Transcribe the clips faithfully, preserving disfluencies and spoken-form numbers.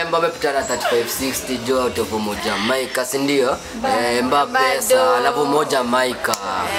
Eh, Mbappe pitana thirty-five sixty jo out of moja Maika, si ndio? Eh, Mbappe pesa alafu moja Maika.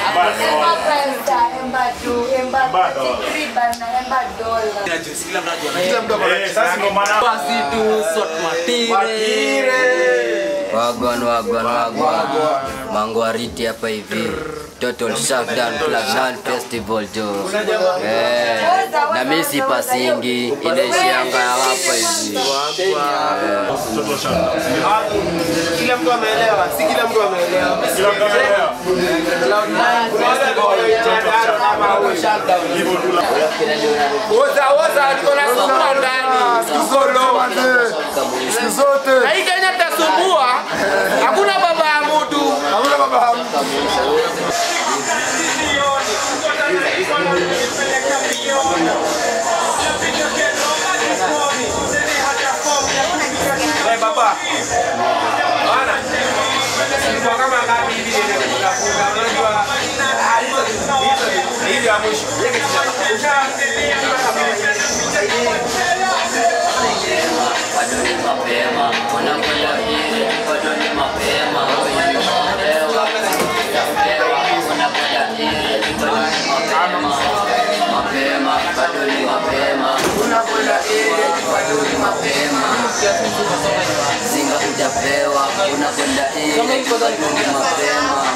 Kila mtu ana sasa ndo maana basi tu Swat Matire. Wagwan wagwan wagwan. Mangwariti hapa hivi. Total Shutdown Platinum Festival jo. Eh, na mimi si pasingi inaishianga hapa hivi. Total Shutdown. Kila mtu ameelewa, si kila mtu ameelewa. Kila mtu ameelewa. Cloud nine Festival kama huo shutdown. Woza woza tuko na sumbua ndani. Solo wazee. Siku zote. Na hii Kenya tasumbua. Hakuna baba ya mtu. Hakuna baba ya mtu. Hey baba. Bana. Kwa kama ngapi hivi ndio tunafunga. Unajua hivi ya mwisho. Bado ni mapema, wanakwenda hivi, bado ni mapema, wanakwenda hivi, bado ni mapema, mapema, bado ni mapema, unakwenda hivi, bado ni mapema, zinga hujapewa, unakwenda hivi, bado ni mapema.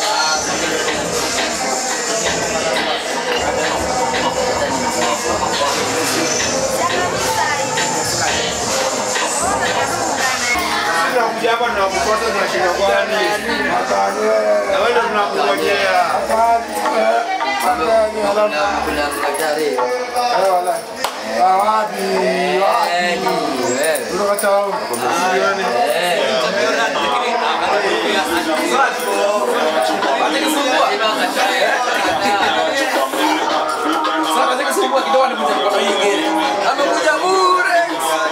Hapa tunakukosa tunashinda kwani. Na wewe ndio tunakungojea. Kuna hatari. Wala. Awadi. Wewe. Unataka kusione. Sasa zake sumbua kidogo ni mtu kwa nyingine. Amekuja bure.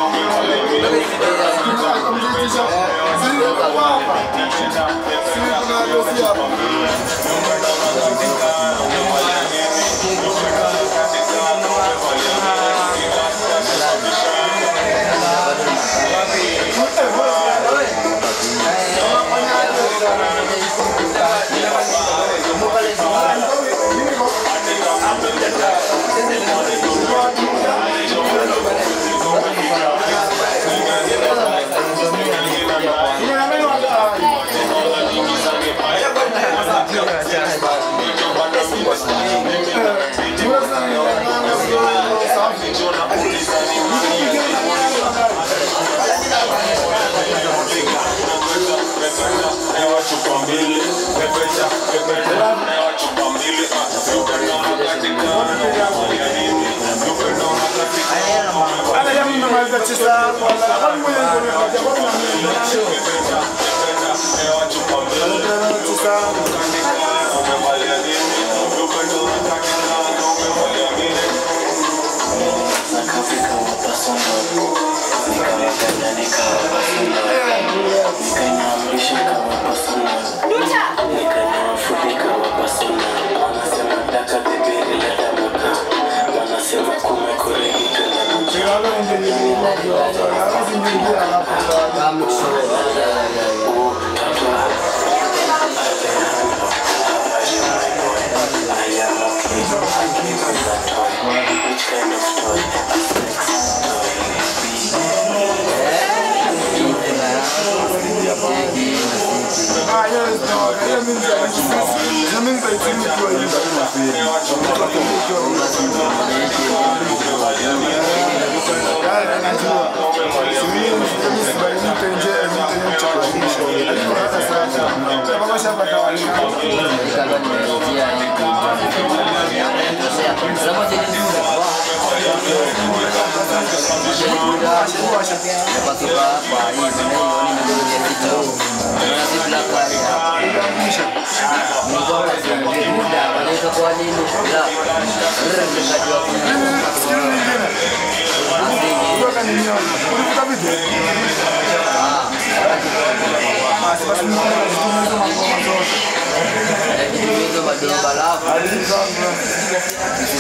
Ana ya mimi maliza chisa wala kama mwenye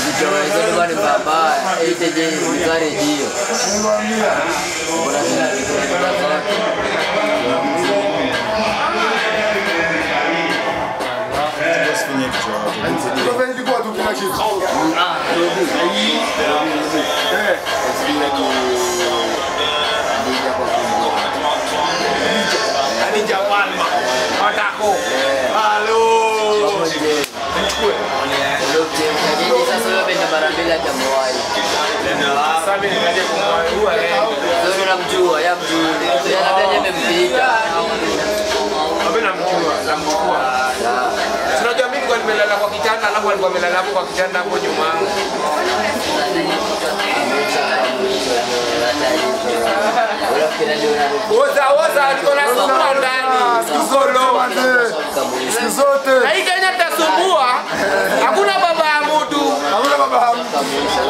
Baba, ite je, mkare hiyo. mimi nikaje kumwua yeye. Ndio namjua, yamjua. Yana venye amempita. Mimi namjua, namchukua. Unajua mimi kwa nimelala kwa kitanda alafu alikuwa amelala hapo kwa kitanda hapo nyuma yangu. Woza woza alikuwa anasumbua ndani. Sikolo. Siku zote. Na hii Kenya tasumbua. Hakuna baba ya mtu. Hakuna baba ya mtu.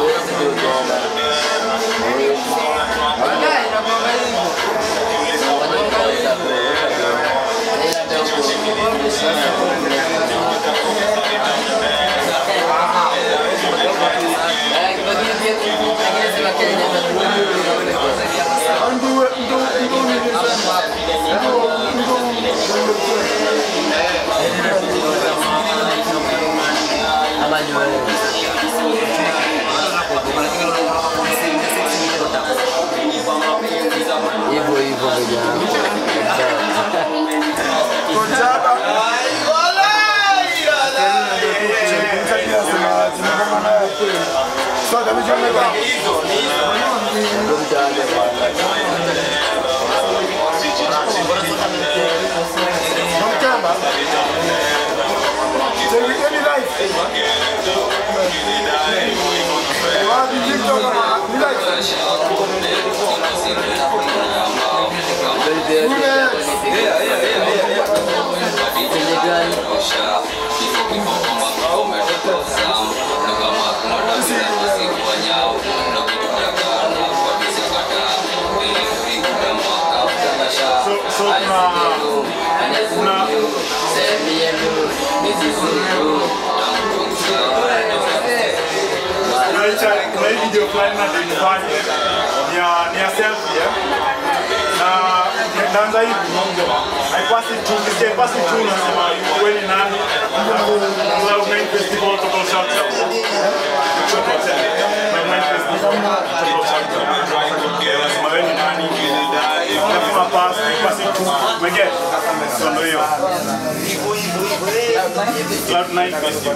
Hivyo hivyo vijana. Konjaba. Swat Matire kuna hii video fulani na nilifanya ni ya selfie na naanza hivi haipasi tu kisije pasi tu nasema wewe ni nani Cloud nine Festival total shutdown Cloud nine Festival total shutdown nasema wewe ni nani nasema pasi pasi tu mege ndio hiyo Cloud nine Festival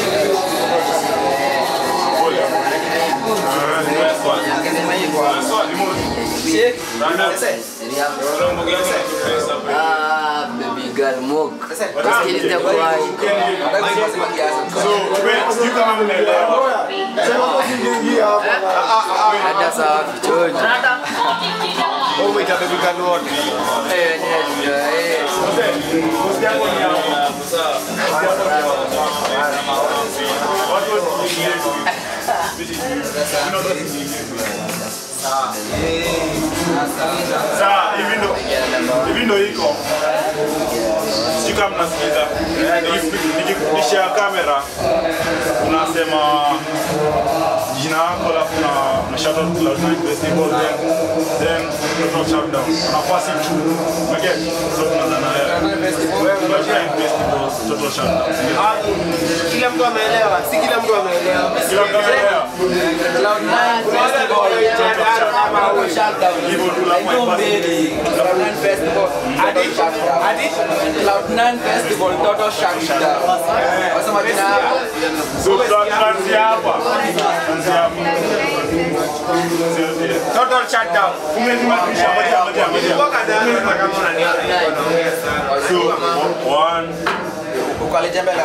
Ah, baby girl mok. Sikiliza kwa hii. So, wewe kama mnaelewa. Ada sawa kichoni. Oh, wait, baby girl wote. Eh, ndio eh. Posti yako ni hapo. What was Saa, hivi ndo hivi ndo iko. Sijui kama mnasikiza. Nikikudishia kamera unasema jina lako alafu na na shout out Cloud nine Festival then then total shutdown. Nafasi tu. Okay. So tunaanza na Cloud nine Festival total shutdown. Kila mtu ameelewa, si kila mtu ameelewa. Kila mtu ameelewa. Cloud nine Festival total shutdown. Hivyo tu la Cloud nine Festival Hadi hadi Cloud nine Festival total shutdown. Wasema jina hapo. So tuanze hapa. Tuanze hapa. total shutdown. Umenimanisha moja moja moja. Mpaka ndani kama unaniona. So one Ukalije mbele.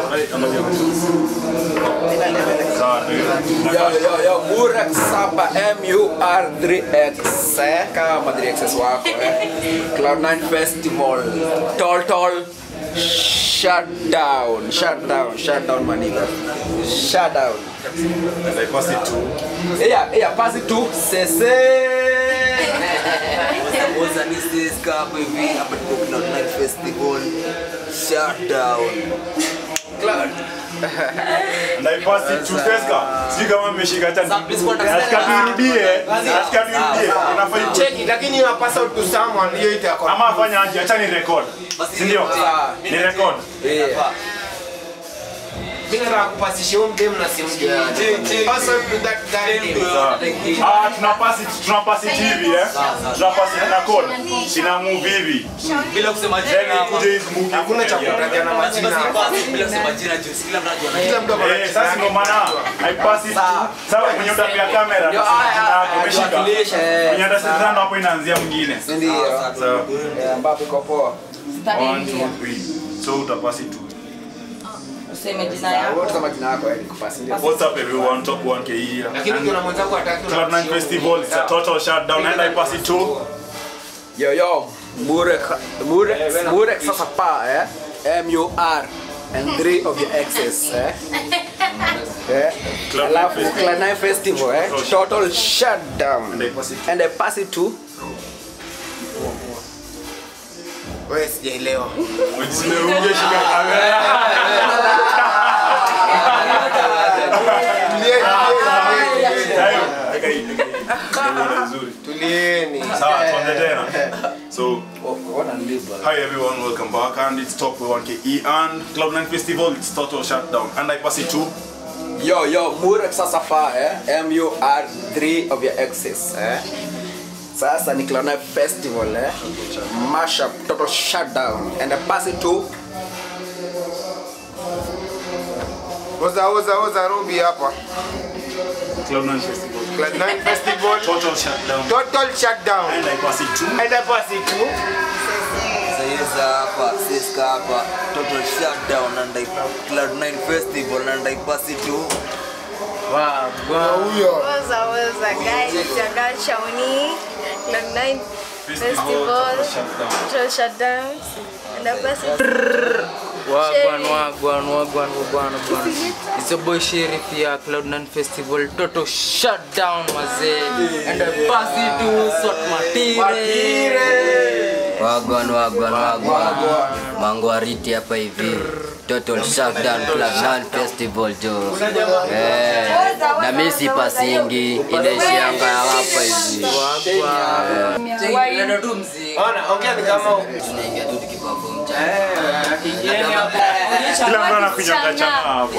Yo yo yo Murex sapa M U R three X kama three X wako eh. Cloud nine Festival total shutdown shutdown shutdown maniga shutdown. I pass it to. Yeah yeah pass it to Sese. Moza ni Seska hapo hivi hapa tuko Cloud nine Festival shutdown. Cloud. And I pass it to Seska. Sijui kama mmeshika tani. Nataka nirudie. Nataka nirudie. Unafanya Check it, lakini you pass out to someone hiyo itakuwa. ama afanya aje? Acha ni record. Si ndio? Ni record. Yeah. Mimi nataka kupasisha huyo mdem na simjui. Pass on to that guy. Ah, tunapasi tunapasi T V eh. Tunapasi na code. Ina move hivi. Bila kusema jina. Kuje hizo move. Hakuna cha kutaja na majina. Bila kusema jina juu kila mtu anajua. Kila mtu anajua. Eh, sasa ndio maana haipasi. Sasa kwenye utapia kamera na umeshika. Kwenye ndasema hapo inaanzia mwingine. Ndio. Sawa. Mbappe iko poa. one two three. So utapasi tu. Useme jina yako. Wote kama jina yako ili kupasi ndio. What's up everyone? Top one K here. Lakini ukiona mwenzako ataki Club nine Festival, it's a total shutdown and I pass it to Yo yo, Murek, Murek, Murek sasa pa eh. M U R and three of your exes eh. Eh. Club Alafu nine Club nine Festival eh. Total shutdown. and I pass it to And I pass it to wewe sijaelewa. Ujisimeuge shika kamera. Tulieni. Sawa, tuanze tena. So, hi everyone, welcome back and it's Top one K E and Club nine Festival, it's total shutdown and I pass it to Yo yo, Murek sasa pa eh. M U R three of your exes eh. Sasa ni Club nine Festival eh. Mashup, total shutdown. And I pass it to Oza oza oza Ruby hapa. Club nine Festival, Club nine Festival. total shutdown Total shutdown. and I pass it to And I pass it to Sayeza hapa, Seska hapa, total shutdown and I Club nine Festival and I pass it to Waza waza guys, Jaga Shauni, Club nine Festival, total shutdown, and I pass it. Wagwan, wagwan, wagwan, wagwan, wagwan. It's a boy Sheriff here, Cloud nine Festival, total shutdown, mazee. And I pass it to Swat Matire. Wagwan, wagwan, wagwan. Mangwariti hapa hivi. Total shutdown Club nine Festival jo. Eh, na mimi si pasingi, inaishianga hapa hivi. Wagwan. tu mzee. Ona, ongea ni kama Tunaingia tu tukiperform cha. kila mtu anakunywa kachana hapo.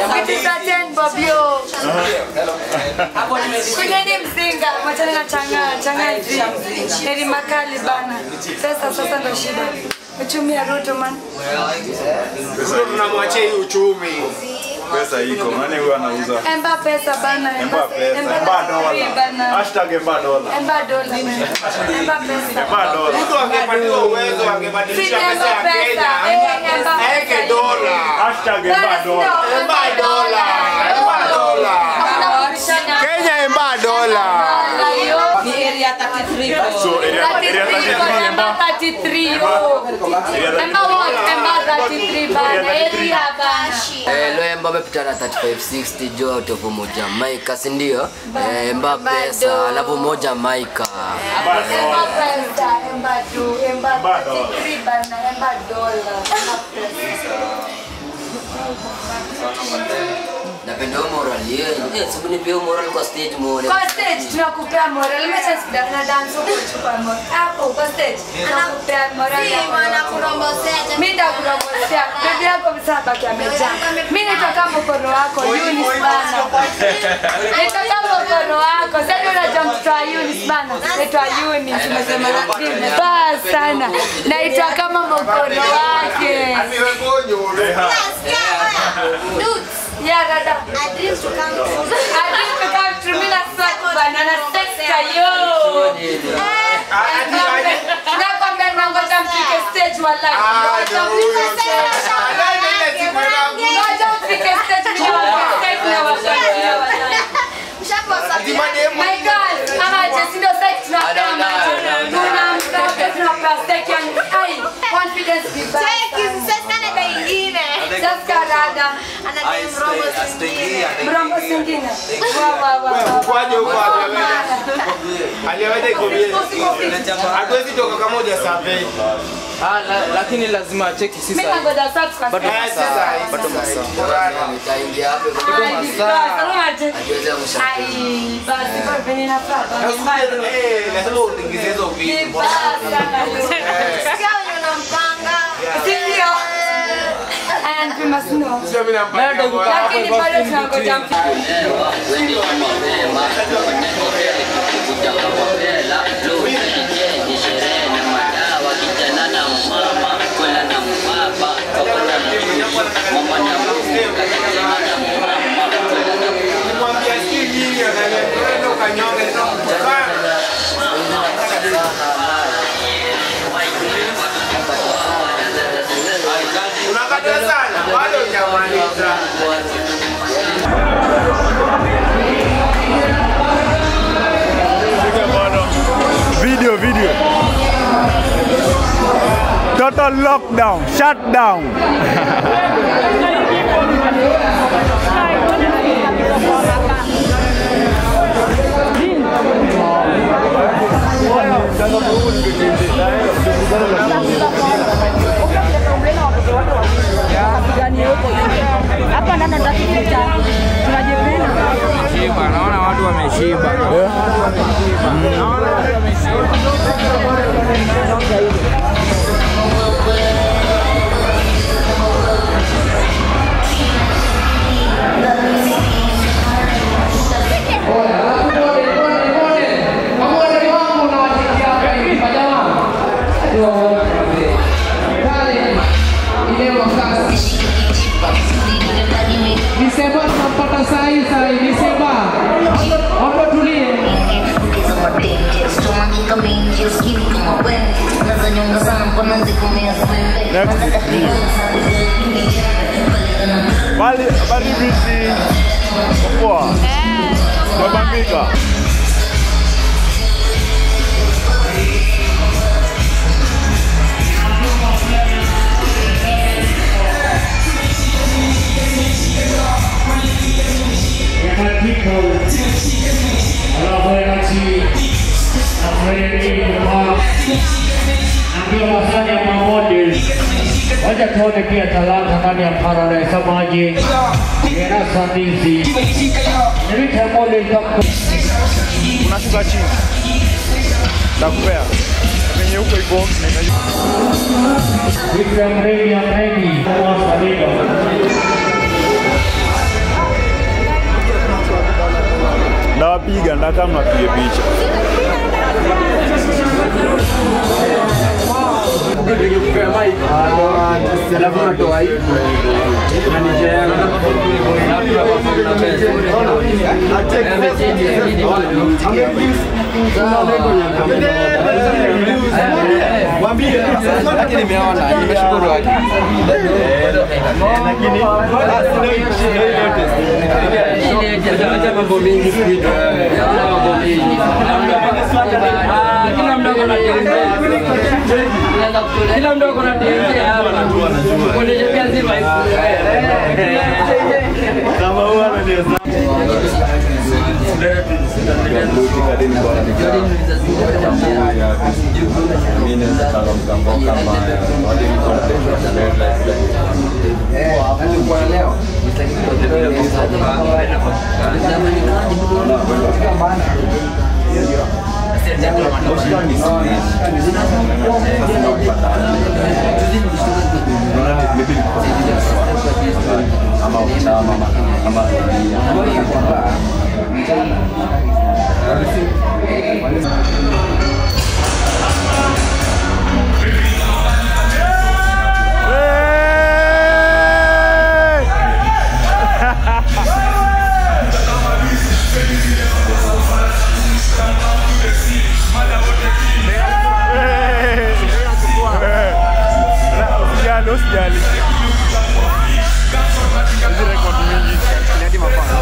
Kwenye mzinga, machana na changa, changa hivi. Heri makali bana. Sasa sasa ndo shida. Uchumi ya Ruto man. sio tunamwachia hii uchumi. Pesa iko, nani huyo anauza? Emba pesa bana. Emba pesa, emba dola. Hashtag emba dola. Emba dola. Emba pesa. Emba dola. Mtu angepatiwa uwezo angebadilisha pesa ya Kenya. Aeke dola. Hashtag emba dola. Emba dola. Emba dola. Kenya emba dola. Ni area thirty-three. So area area thirty-three emba. thirty-three. Emba what? Emba thirty-three bana. Area bashi. Eh, lo Emba amepita na thirty-five sixty jo topo moja Maika, si ndio? Eh, Emba pesa, alafu moja Maika. Emba pesa, emba tu, emba thirty-three bana, emba dola. Napenda moral yenu. Eh, sibu nipe moral kwa stage muone. Kwa stage tunakupea moral. Mecha sida na dance huko chupa moral. Hapo kwa stage tunakupea moral. Si wana kurombosea. Mimi ndakurombosea. Bibi yako msabaki amejaa. Mimi nitaka mkono wako Eunice bana. Nitaka mkono wako. Sasa unajua mtoto wa Eunice bana. Naitwa Eunice nimesema na bas sana. Naitwa kama mkono wake. Yeah, Dada. I dream to come true. I dream to come true. Mina Swat banana Seska yo. Nakwambia nangoja mfike stage wallahi. Ngoja mfike stage. Ngoja mfike stage ni wallahi na wallahi. My girl, ama just ndio site tunapea macho. Tunampa tunapea stake yani ai confidence be back. Seska dada. Mrombo singine. Wa wa wa. Kwaje huko aliweza ikumbia. Hatuwezi toka kama moja survey. Ah, lakini lazima acheki sisi. Mimi nangoja subscribe. Bado Sasa bado masaa. Nitaingia hapo kwa Bado masaa. Akiweza mshaka. Ai, basi kwa vile nafaa. eh lazima utingize hizo vitu. Basi. Sio unampanga. Ndio. And Sema sino. Sio mimi nampata. Lakini bado tunangoja mtu. Unakata sana, bado hujamaliza. Video, video. Total lockdown, shutdown. Hapa ndo ndatafuta. Tunajipenda. Shiba, naona watu wameshiba. Naona watu wameshiba. Diseba tunapata sahi sahi diseba. Hapo tulie. Bali bali biti. Poa. Eh. Wabambika. Wacha tuone pia talanta ndani ya Paradise Samaji. Yana sandizi. Nilita model kama Unashuka chini. Nakupea. Kwenye huko iko Vikram Ready and Ready. Kwa sababu nawapiga ndaka mnapige picha. Lakini nimeona, nimeshukuru haki. Lakini acha mambo mengi speed. Mambo mengi. Kila mdogo na kila mdogo na hapa. Kuonesha kazi vibe. kama huwa ananiona usijali. Hizi rekodi mingi ni hadi mapana.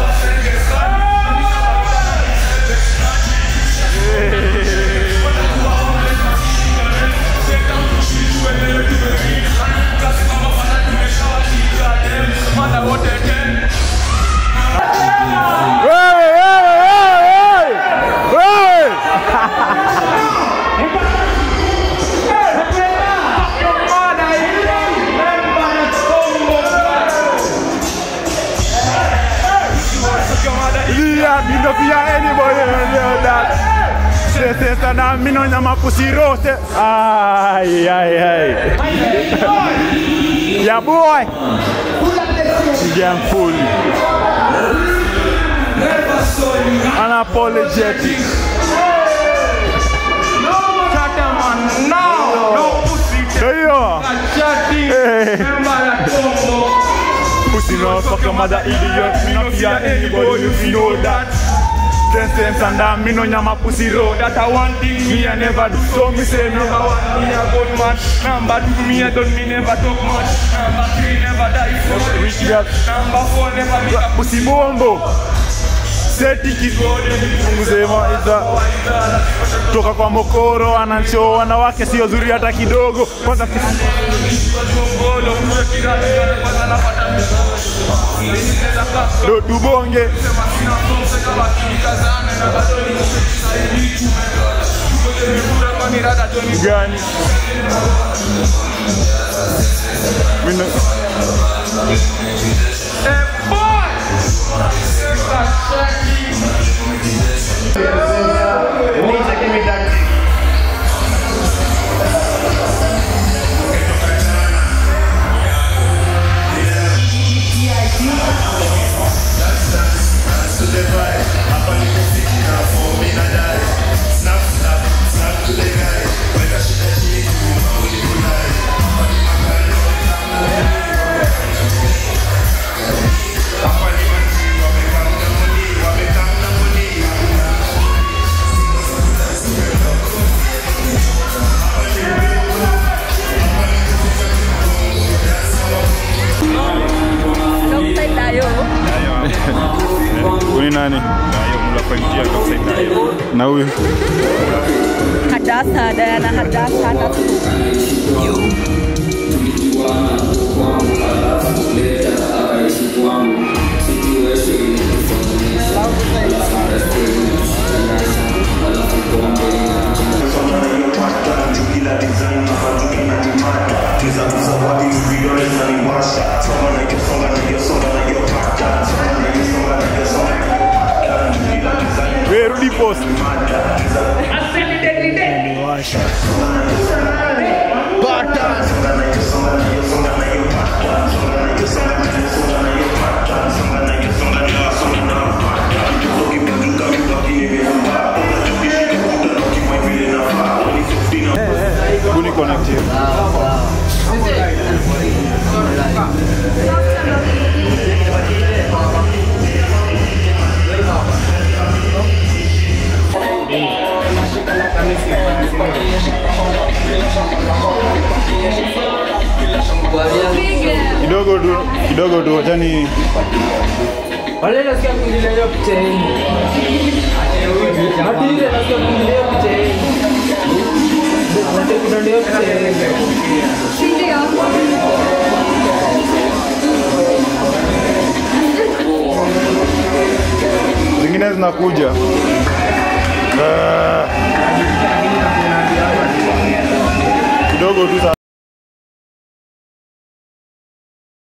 Bindo pia anybody know that. Se se sana mino nyama pusirose. Ay ay ay. Yeah boy. fully unapologetic. Pussy no fuck your mother idiot. Me no fear anybody if you know that. Ten cents and that me no nyama pussy road. That I one thing me I never do. So me say number one me a good man. Number two me I don't me never talk much. Number three never die. Rich girl. Number four never be a pussy bombo. Setiki mzema iza toka kwa mokoro anancho wanawake sio zuri hata kidogo kwanza do dubonge gani mino Uni nani? Nayo mula kuingia kabisa nayo. Na huyu? Hadasa Diana Hadasa tatu. Where do you post? Kuni connected. Kidogo tu, kidogo tu watani. Wale nasikia kuingilia hiyo picha hii. Hadi ile nasikia kuingilia hiyo picha hii. Ndio kuna ndio picha hii. Ndio. Zingine zinakuja. Kidogo tu.